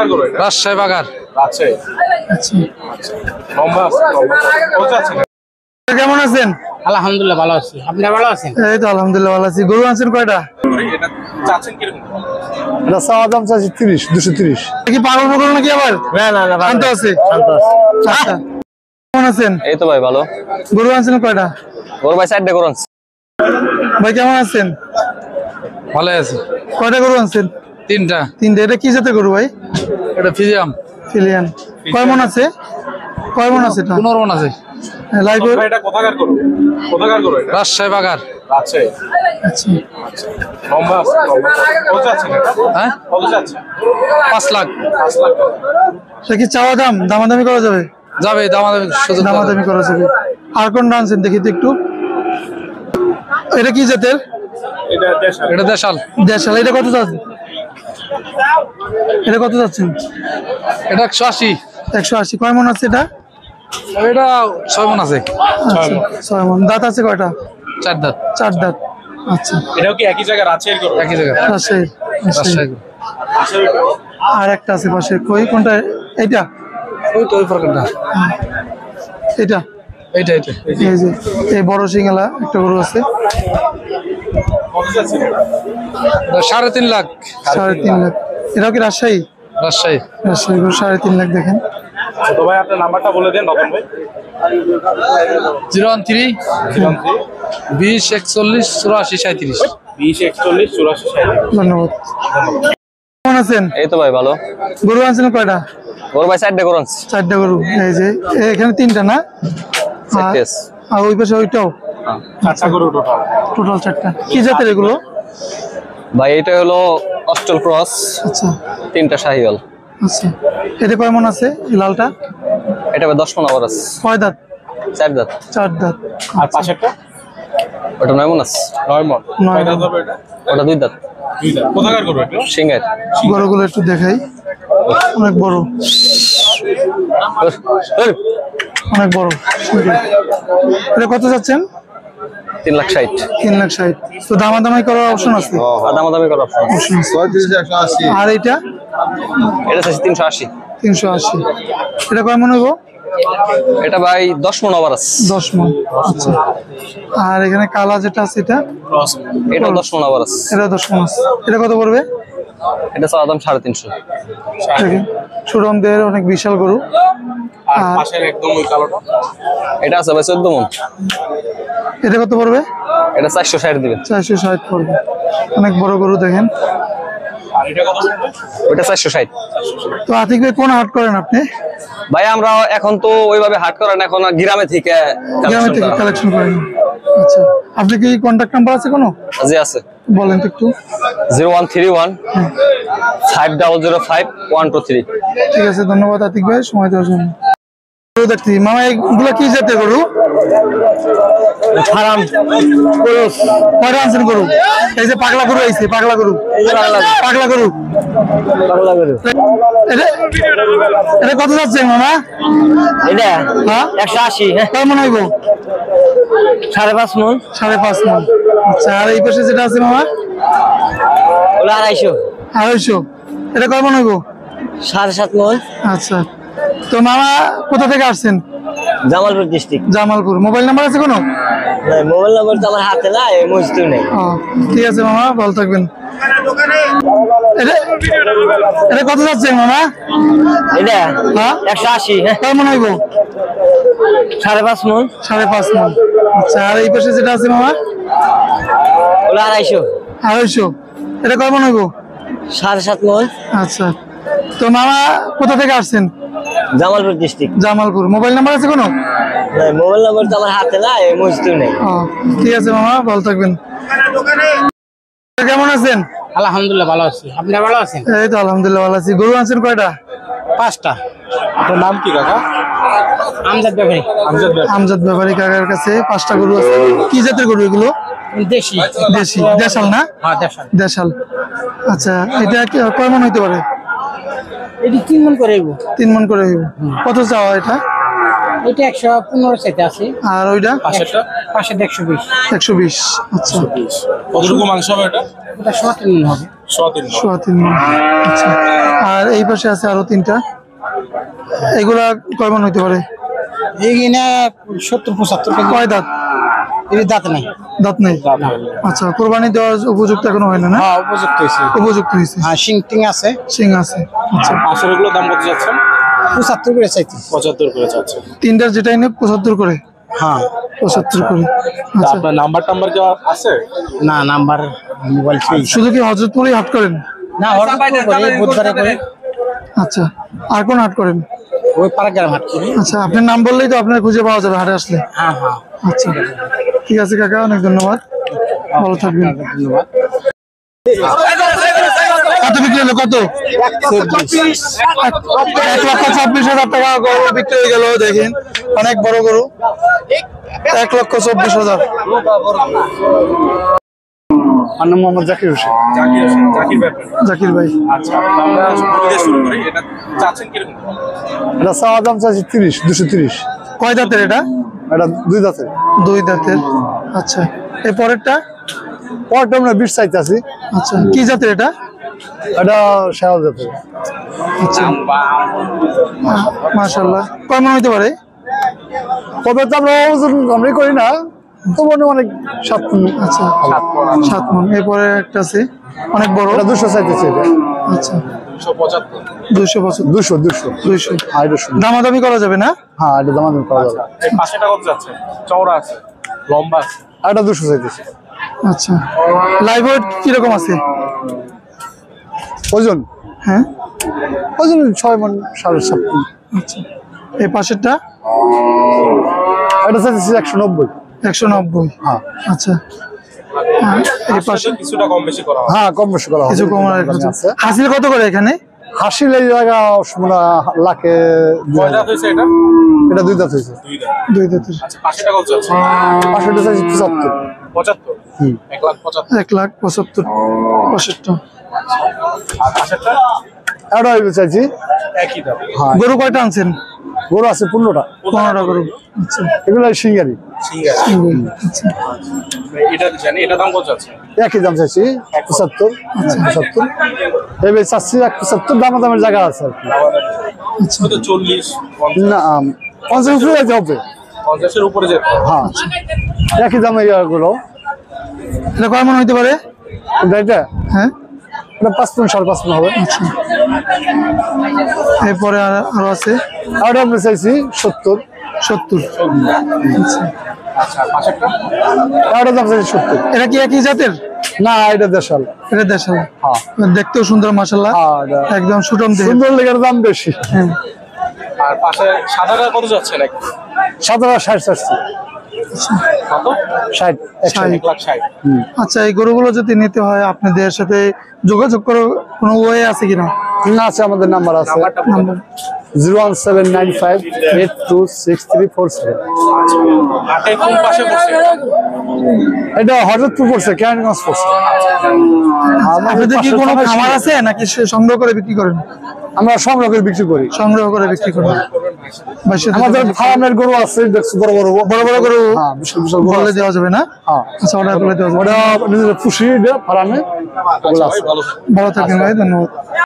রাজশাহী বাগার। কেমন আছেন? আলহামদুলিল্লাহ ভালো আছি, আপনি ভালো আছেন? এই তো আলহামদুলিল্লাহ ভালো আছি। গরু আনছেন কয়টা? এটা চাওয়া দাম চাচ্ছি 230। কি পাগল পাগল নাকি আবার? না শান্ত আছে। আচ্ছা, কেমন আছেন? এই তো ভাই ভালো। গরু আনছেন কয়টা? গরু ভাই 4টা গরু আনছি। ভাই কেমন আছেন? ভালো আছে। কয়টা গরু আনছেন? তিনটা। এটা কি জাতের গরু ভাই? এটা ফিজিয়াম। ফিলিয়ান। কয় মন আছে? কয় মন আছে এটা? 15 মণ আছে। লাইভ এটা কোথাকার গরু? কোথাকার গরু এটা? রাজশাহী বাগার। আচ্ছা। আচ্ছা। লম্বা আছে, লম্বা। কত আছে এটা? হ্যাঁ, কত আছে? 5 লাখ। 5 লাখ। এটা কি চাওয়া দাম? দামাদামি করা যাবে? যাবে, দামাদামি সুযোগ আছে। দামাদামি করা যাবে। আর কোনটা আনছেন দেখি তো একটু। এটা কি জাতের? এটা দেশাল। এটা দেশাল। দেশাল। এটা কত যাচ্ছে? এটা কত যাচ্ছেন? এটা 180। 180। কয় মন আছে এটা? এটা 6 মণ আছে। আচ্ছা, 6 মন। দাঁত আছে কয়টা? 4 দাঁত। 4 দাঁত। আচ্ছা। এটাও কি একই জায়গা রাজশাহীর গরু? একই জায়গা। রাজশাহী। রাজশাহী। আর একটা আছে পাশে। কই কোনটা? এইটা? ওই তো ওই প্রকারটা। এটা? এইটা। এই যে এই বড় সিঙ্গালা একটা গরু আছে। কত আছে? এটা 3.5 লাখ। 3.5 লাখ। এটাও কি রাজশাহী? রাজশাহী। রাজশাহী গরু 3.5 লাখ। দেখেন ছোট ভাই আপনার নাম্বারটা বলে দেন রতন ভাই। 013 20 41 84 37। 20 41 84 37। ধন্যবাদ। কেমন আছেন? এই তো ভাই ভালো। গরু আনছেন কয়টা? গরু ভাই 4টা গরু আনছি। 4টা গরু। এই যে এখানে 3টা না? আর ওই পাশে ওইটাও? 4টা গরু টোটাল। টোটাল 4টা। কি জাতের এগুলো? ভাই এটা হলো অস্ট্রেল ক্রস। আচ্ছা 3টা শাহিওয়াল। আচ্ছা। এটা কয় মন আছে এই লালটা? এটা ভাই 10 মণ আবার আছে। কয় দাঁত? 4 দাঁত। 4 দাঁত। আর পাশেরটা? ওটা 9 মণ আছে। 9 মণ। 9 কয় দাঁত হবে এটা? ওটা 2 দাঁত। 2 দাঁত। কোথাকার গরু এটা? সিংহের। গরুগুলো একটু দেখাই। অনেক বড়, অনেক বড়। এটা কত যাচ্ছেন? 3,60,000। 3,60,000। তো দামাদামি করার অপশন আছে? দামাদামি করার অপশন আছে। আর এটা? এটা চাইছি 380। 380। এটা কয় মন হইব? এটা ভাই 10 মণ আবার আছে। 10 মন। আচ্ছা। আর এখানে কালা যেটা আছে এটা? এটা 10 মণ আবার আছে। এটা 10 মন আছে। এটা কত পড়বে? এটা চাওয়া দাম 350। সুরমদের অনেক বিশাল গরু। আর পাশের একদম ওই কালোটা? এটা আছে ভাই 14 মণ। এটা কত পড়বে? এটা 460 দিবেন। 460 পড়বে। অনেক বড় গরু দেখেন। আর এটা কত পড়বে? ওটা 460। তো আতিক ভাই কোন হাট করেন আপনি? ভাই আমরা এখন তো ওইভাবে হাট করেন, এখন গ্রামে থেকে কালেকশন করেন। আচ্ছা, আপনি কি কন্টাক্ট নাম্বার আছে কোনো? জি আছে, বলেন তো একটু। 0131 5005 123। ঠিক আছে, ধন্যবাদ আতিক ভাই সময় দেওয়ার জন্য। গরু দেখছি মামা, এগুলো কি জাতের গরু? ফার্ম গরু। কয়টা আনছেন গরু? এই যে পাগলা গরু আইছে, পাগলা গরু। পাগলা গরু। এটা কত যাচ্ছে মামা? এটা হ্যাঁ 180। কেমন হইব? 5.5 মণ। 5.5 মণ। আচ্ছা, আর এই পাশে যেটা আছে মামা? ওটা 250। 250। এটা কেমন হইব? 7.5 মণ। আচ্ছা, তো মামা কোথা থেকে আসছেন? Jamalpur district. Jamalpur. Mobile number আছে কোনো? মোবাইল নাম্বার তো আমার হাতে না, এই মসজিদে নেই। ঠিক আছে মামা, ভালো থাকবেন। এটা কত যাচ্ছে মামা? এটা হ্যাঁ 180। কেমন হইব? 5.5 মণ। 5.5 মণ। আচ্ছা, আর এই পাশে যেটা আছে মামা? ওটা 250। 250। এটা কেমন হইব? 7.5 মণ। আচ্ছা, তো মামা কোথা থেকে আসছেন? Jamalpur district. Jamalpur. Mobile number আছে কোনো? মোবাইল নাম্বার তো আমার হাতে না, এই মসজিদে নেই। ঠিক আছে মামা, ভালো থাকবেন। কেমন আছেন? আলহামদুলিল্লাহ ভালো আছি, আপনি ভালো আছেন? এই তো আলহামদুলিল্লাহ ভালো আছি। গরু আনছেন কয়টা? 5টা। আপনার নাম কি কাকা? আমজাদ ব্যাপারী। আমজাদ ব্যাপারী কাকার কাছে 5টা গরু আছে। কি জাতের গরু এগুলো? দেশি। দেশি। দেশাল না? হ্যাঁ দেশাল। দেশাল। আচ্ছা, এটা কয় মণ হইতে পারে? এটি 3 মণ করে হইব। 3 মণ করে হইব। কত চাওয়া এটা? এটা 115 চাইতে আছে। আর ওইটা? পাশেরটা? পাশে 120। 120। আচ্ছা, কতটুকু মাংস হবে এটা? ওটা 17 মণ হবে। সোয়া 3 3.5 মণ। আচ্ছা। আর এই পাশে আছে আরো 3টা, এগুলা কয় মণ হইতে পারে? এইখানে 70-75 কেজি। কয় দাঁত? এর দাঁত নাই। দাঁত নেই। আচ্ছা, কোরবানি দেওয়ার উপযুক্ত এখনো হয় না, না? হ্যাঁ, উপযুক্ত হয়েছে। উপযুক্ত হয়েছে, হ্যাঁ, শিং টিং আছে। সিং আছে। আচ্ছা, পাশের এগুলো দাম কত যাচ্ছেন? 75 করে চাইছি। 75 করে যাচ্ছে। 3টার যেটাই নেব 75 করে। হ্যাঁ। 75 করে। তা আচ্ছা, আপনার নাম্বার কি আছে? না, নাম্বার মোবাইল সেই। শুধু কি হযরতপুরেই হাট করেন? না, হরজতপুর করে, বুধবারে করে। আচ্ছা, আর কোন হাট করেন? ওই পাড়াগ্রাম হাট করি। আচ্ছা, আপনার নাম বললেই তো আপনার খুঁজে পাওয়া যাবে হাটে আসলে। হ্যাঁ, হ্যাঁ। আচ্ছা, ঠিক আছে কাকা, অনেক ধন্যবাদ, ভালো থাকবেন। ধন্যবাদ। কত বিক্রি হলো? কত? 1,24,000 টাকা গরু বিক্রি হয়ে গেল। দেখেন, অনেক বড় গরু, 1,24,000। আমার নাম মোহাম্মদ জাকির হোসেন। জাকির ব্যাপার। জাকির ভাই। আচ্ছা, আমরা শুরু থেকে শুরু করি। এটা চাচ্ছেন কিরকম? এটা চাওয়া দাম চাইছি 230। কয় দাঁতের এটা? এটা 2 দাঁতের। 2 দাঁতের। আচ্ছা, এই পরেরটা? পরটা আমরা 20 চাইতে আছি। আচ্ছা, কি জাতের এটা? এটা শেয়াল জাতের। আচ্ছা, মাশাআল্লাহ। কয় মণ হইতে পারে? কবে তো আমরা ওজন আমরাই করি না, তো মনে অনেক 7 আচ্ছা, 7 মণ। এরপরে একটা আছে অনেক বড়, এটা 200 চাইতেছে। এটা আচ্ছা, 175। 275। 200 হ্যাঁ, এটা শুধু। দামাদামি করা যাবে না? হ্যাঁ, এটা দাম করা যাবে। এই পাশেটা কত যাচ্ছে? চওড়া আছে, লম্বা আছে। আর এটা 200 চাইতেছে। আচ্ছা, লাইভ ওয়েট কিরকম আছে? ওজন হ্যাঁ, 6 মণ 7.5 মণ। আচ্ছা, এই পাশেরটা? এটা চাইতেছি 190। 190। হ্যাঁ আচ্ছা, এই পাশে কিছুটা কম বেশি করা হয়। হ্যাঁ, কম বেশি করা হবে। কিছু কম আছে। হাসিল কত করে এখানে? হাসিল এই জায়গা মানে লাখে। কয় দাঁত হয়েছে এটা? এটা 2 দাঁত হয়েছে। 2 দাঁত। 2 দাঁতের। আচ্ছা, পাশেটা কত যাচ্ছে? পাঁচশোটা চাইছি 75। 75। 1,75,000। 1,75,000। পাশেরটা? আর পাশেরটা এটা চাইছি। একই দাম। হ্যাঁ, গরু কয়টা আনছেন? গরু আছে 15টা। 15টা গরু। আচ্ছা, এগুলো সিঙ্গারি। ঠিক আছে। আচ্ছা, এটা জানি, এটা দাম কত যাচ্ছে? একই দাম চাইছি 75। 75 এবার চাচ্ছি 75। দামের জায়গা আছে আর কি। আচ্ছা, হয়তো 40, 50, না 50 উপরে যেতে হবে। 50 এর উপরে যেতে হবে। হ্যাঁ, একই দামে এগুলো। এটা কয় মণ হইতে পারে? এটা হ্যাঁ, এটা 5 মণ 5.5 মণ হবে। আচ্ছা, এরপরে আরো আছে আর আমরা চাইছি 70। 70। আচ্ছা, পাশেরটা আর দাম চাইছি 70। এটা কি একই জাতের? না, এটা দেশাল। এটা দেশাল। হ্যাঁ, দেখতেও সুন্দর, মাশাআল্লাহ, হ্যাঁ, এটা একদম সুটম দেহ। সুন্দর লেগের দাম বেশি। আর পাশে সাদাটা কত যাচ্ছে নাকি? 1760 চাচ্ছি। কত? 60। 1,60,000। আচ্ছা, এই গরুগুলো যদি নিতে হয় আপনাদের সাথে যোগাযোগ করার কোনো ওয়ে আছে কিনা? না, আছে, আমাদের নাম্বার আছে। নাম্বারটা বলে দাও। 01795826347। হাটে কোন পাশে বসে? এটা হযরতপুর পড়ছে, কেরানীগঞ্জ পড়ছে। আপনাদের কি কোনো খামার আছে নাকি সংগ্রহ করে বিক্রি করেন? আমরা সংগ্রহ করে বিক্রি করি। সংগ্রহ করে বিক্রি করেন। আমাদের ফার্মের গরু আছে, দেখছো, বড় বড় গরু হ্যাঁ, বিশাল বিশাল গরু বলে আছে। দেওয়া যাবে না? হ্যাঁ, আচ্ছা, অর্ডার করে দেওয়া যাবে। ওটা নিজের খুশি ফার্মে ওগুলো আছে। ভালো। ভালো থাকবেন ভাই, ধন্যবাদ।